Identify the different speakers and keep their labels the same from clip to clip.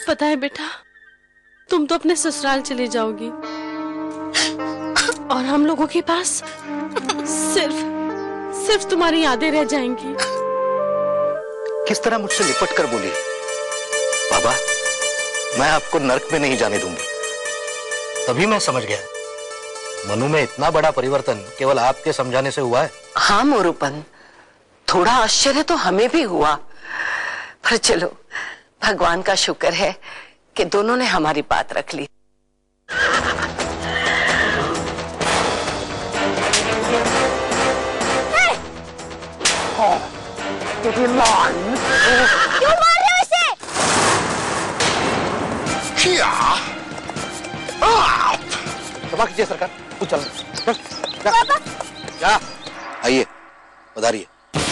Speaker 1: पता है बेटा, तुम तो अपने ससुराल चली जाओगी और हम लोगों के पास सिर्फ तुम्हारी यादें रह जाएंगी।
Speaker 2: किस तरह मुझसे लिपट कर बोली, बाबा मैं आपको नर्क में नहीं जाने दूंगी। तभी मैं समझ गया मनु में इतना बड़ा परिवर्तन केवल आपके समझाने से हुआ है।
Speaker 3: हाँ मोरूपन, थोड़ा आश्चर्य तो हमें भी हुआ, पर चलो भगवान का शुक्र है कि दोनों ने हमारी बात रख ली।
Speaker 4: क्यों मार रहे हो इसे?
Speaker 5: क्या?
Speaker 2: क्षमा कीजिए सरकार, तू चल।
Speaker 4: पापा।
Speaker 2: क्या? आइए, पधारिए।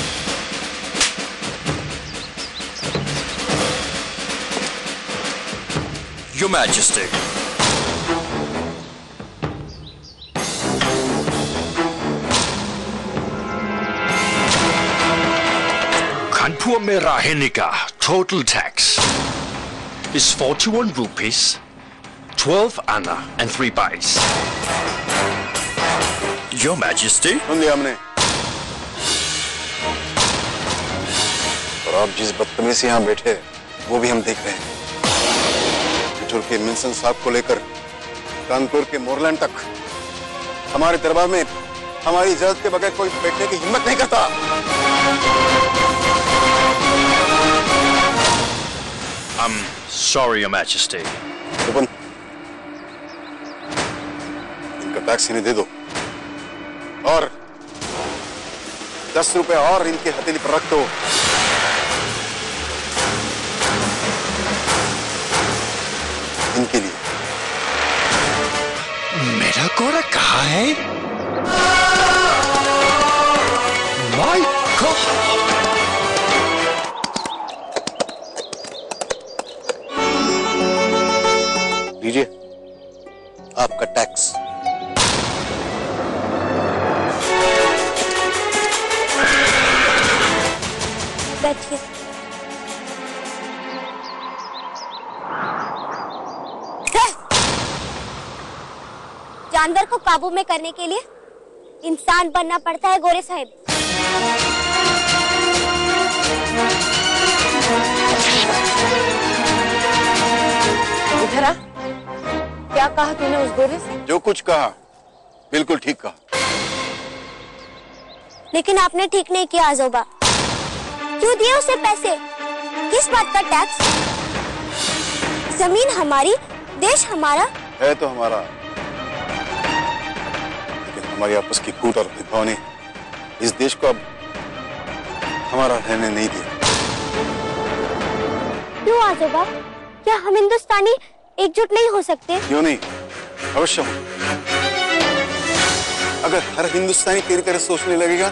Speaker 5: Your Majesty. Kanpur में रहने का total tax is 41 rupees, 12 anna and 3 pice. Your Majesty.
Speaker 6: सुन लिया हमने। और आप जिस बदतमीजी से यहाँ बैठे वो भी हम देख रहे हैं। पिठूर के मिल्सन साहब को लेकर कानपुर के मोरलैंड तक हमारे दरबार में हमारी इजाजत के बगैर कोई बैठने की हिम्मत नहीं करता।
Speaker 5: I'm sorry, Your Majesty.
Speaker 6: इनका टैक्स इन्हें दे दो और 10 रुपए और इनकी हथेली पर रख दो। इनके लिए।
Speaker 5: मेरा घोड़ा कहाँ है? My God!
Speaker 6: लीजिए आपका टैक्स।
Speaker 4: बैठिए। जानवर को काबू में करने के लिए इंसान बनना पड़ता है गोरे साहब।
Speaker 3: इधर आ, क्या कहा तूने उस गोरे से?
Speaker 6: जो कुछ कहा बिल्कुल ठीक कहा।
Speaker 4: लेकिन आपने ठीक नहीं किया आजोबा। क्यों दिए उसे पैसे? किस बात का टैक्स? जमीन हमारी, देश हमारा
Speaker 6: है तो हमारा, लेकिन हमारी आपस की फूट और भेदभाव ने इस देश को अब हमारा रहने नहीं दिया।
Speaker 4: क्यों आजोबा? क्या हम हिंदुस्तानी एकजुट नहीं हो सकते?
Speaker 6: क्यों नहीं, अवश्य हो। अगर हर हिंदुस्तानी तेरी तरह सोचने लगेगा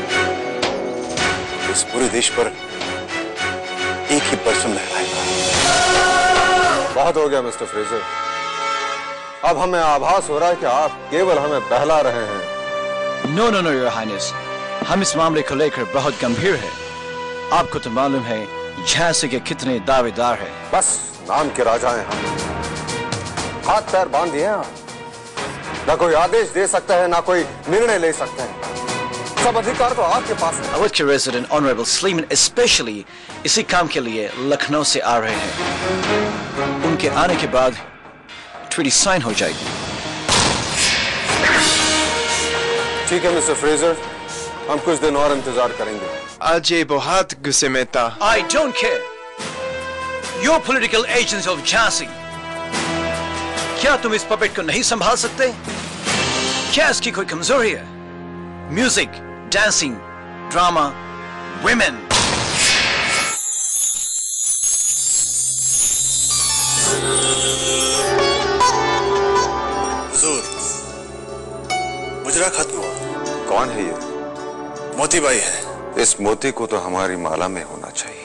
Speaker 6: तो इस पूरे देश पर एक ही परचम लहराएगा।
Speaker 7: बहुत हो गया मिस्टर फ्रेजर। अब हमें आभास हो रहा है कि आप केवल हमें बहला रहे हैं।
Speaker 8: No no no your highness, हम इस मामले को लेकर बहुत गंभीर हैं। आपको तो मालूम है झांसी के कितने दावेदार हैं।
Speaker 7: बस नाम के राजा हैं हम। हाथ पैर बांध दिए हैं। ना कोई आदेश दे सकता है, ना कोई निर्णय ले सकते हैं। सब अधिकार तो आपके पास है।
Speaker 8: अवध के रेजिडेंट ऑनरेबल स्लीमन स्पेशली इसी काम के लिए लखनऊ से आ रहे हैं। उनके आने के बाद ट्रीटी साइन हो जाएगी।
Speaker 7: ठीक है मिस्टर फ्रेजर, हम कुछ दिन और इंतजार करेंगे।
Speaker 9: आज ये बहुत गुस्से में था।
Speaker 8: I don't care. You're political agents of Jhansi. क्या तुम इस पपेट को नहीं संभाल सकते? क्या इसकी कोई कमजोरी है? Music, dancing, drama, women।
Speaker 6: हुजूर, मुजरा खत्म हुआ।
Speaker 7: कौन है ये?
Speaker 6: मोती बाई है।
Speaker 7: इस मोती को तो हमारी माला में होना चाहिए।